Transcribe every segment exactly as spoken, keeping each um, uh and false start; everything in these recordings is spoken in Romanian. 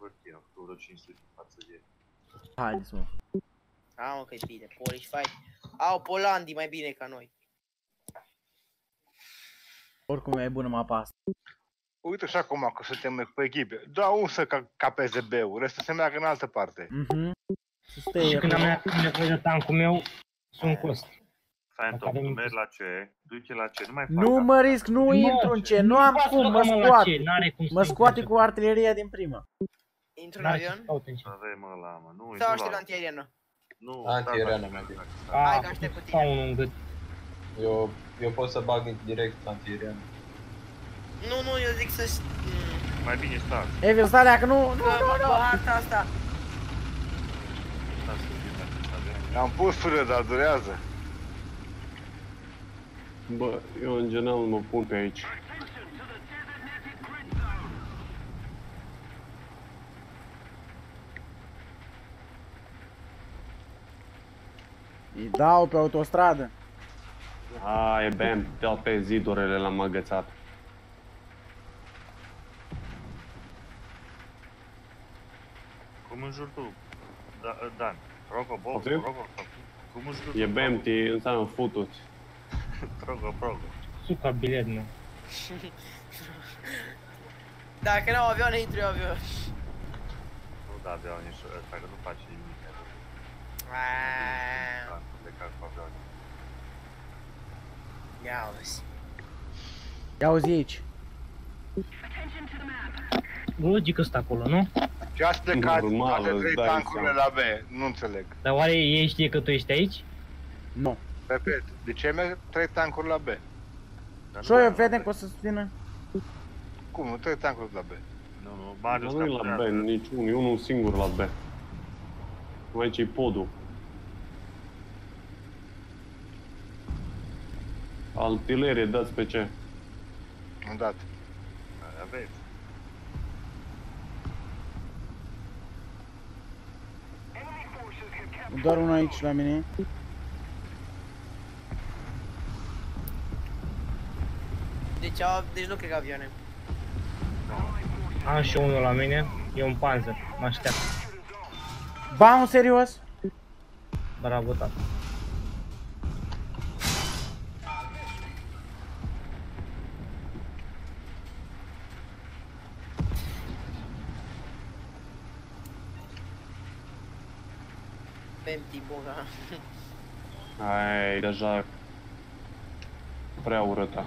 hârtie, am făcut vreo cinci sute față de... Haideți, mă. A, mă, că-i bine, Polish fight. Au, Polandii mai bine ca noi. Oricum e bună mapa asta. Uite și acum că suntem pe echipe. Doar un să ca capeze B-ul, restul se meargă în altă parte. Mhm. Și când am nevoie de tancul meu, sunt cost. Phantom, tu mergi la C, duce la C, nu mai fac. Nu mă risc, nu intru în ce, nu am cum, mă scoate. Mă scoate cu artileria din prima. Intru în avion? Avem ăla, mă, nu, sau aștept la antiaeriană? Nu, antiaeriană mai bine. Hai că aștept cu tine. Eu, eu pot să bag direct antiaeriană. Nu, nu, eu zic să... Mai bine start. Evil, stai leacă, nu, nu, nu, nu, nu. Harta asta. Am pus frână, dar durează. Bă, eu în general mă pun pe aici. Îi dau pe autostradă. A, e bam, toate zidurile l-am agățat. Cum înjuri tu? Da, Dan, Rogo, Bob, Rogo, cum înjuri tu? E bam, ti înseamnă futuți. Rogo, Rogo. Suca bilet, nu. Dacă n-au avioane, intru eu avion. Nu da avioane și ăsta, că nu faci nimic. Aaaa. Plecat cu avioane. Ia uzi. Ia uzi aici. Logic ăsta acolo, nu? Ce ați plecat toate trei tancurile la B? Nu înțeleg. Dar oare ei știe că tu ești aici? Nu. Repet, de ce merg trei tancuri la B? Și eu vedem că o să susțină. Cum? Nu trei tancuri la B? Nu, nu, Marius nu e la B, niciun, e unul singur la B. Aici e podul. Artilerie, dați pe ce? Am dat. Aveți. Doar unul aici la mine. Deci, au, deci nu cred că avioane. Am și unul la mine, e un panzer, mă așteaptă. Ba, în serios? Bravo, tata. Pemti, bună. Ai, deja prea urâtă.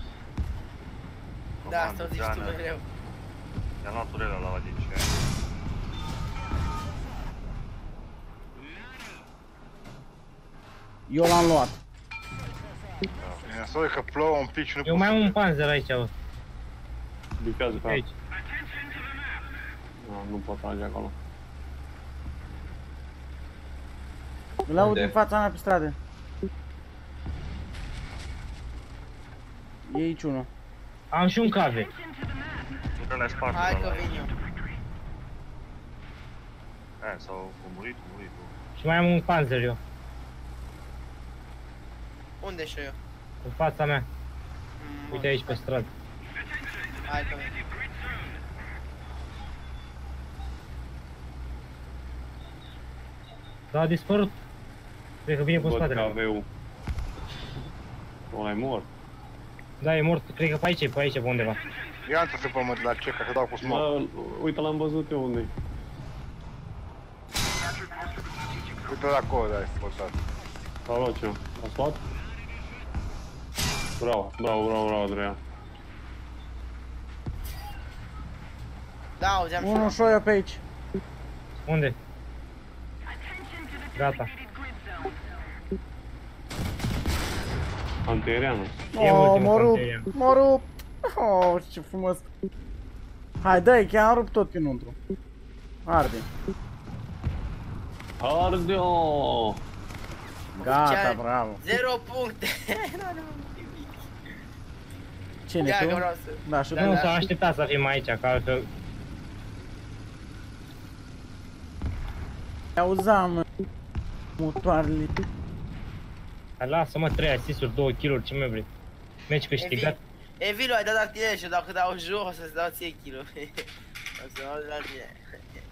Da, asta o zici tu mereu. I-am luat turela la ăla din ce. Eu l-am luat. Mi-a spus că plouă un pic și nu eu mai am un panzer aici, bă. Bicează pe aici. No, nu pot trage acolo. Îl aud în fața mea pe stradă. E aici unul. Am și un cave. Turela e spartă. Hai că vin eu. Aia, s-au murit, murit. Și mai am un panzer eu. Unde și eu? În fața mea. Mm, uite aici pe stradă. Hai că vin. Da, a dispărut. Cred că vine pe spatele. Văd caveu. Ăla-i mort. Da, e mort. Cred că pe aici, pe aici, pe undeva. Ia intră pe pământ la ce, ca să dau cu smoke. Uite, l-am văzut eu unde-i. Uite la acolo, ai postat. S-a luat ce? A luat? Bravo, bravo, bravo, bravo, Adrian. Da, auzeam și unul și eu pe aici. Unde? Gata. Antiaeriană. Oh, mă rup, mă rup. Oh, ce frumos. Hai, dă-i, că am rupt tot pinăuntru. Arde. Arde-o! Gata, bravo. Zero puncte. Cine tu? Da, și nu, s-a așteptat să fim aici, că altfel... Auzam motoarele. Hai, lasă-mă, trei asisturi, două kill-uri, ce mai vrei? Meci câștigat. Evilu, ai dat artilerie și dacă dau jos, să-ți dau ție kill-uri. O să dau de la tine.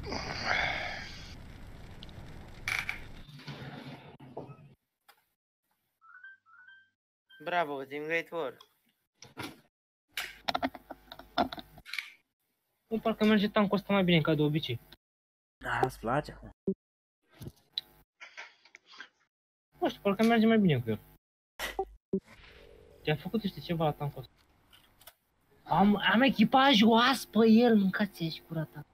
Bravo, team great work. Nu, parcă merge tancul ăsta mai bine ca de obicei. Da, îți place acum. Nu știu, parcă merge mai bine cu el. Te-a făcut ăștia ceva la tancul ăsta. Am, am echipaj oas pe el, mâncați-și curata.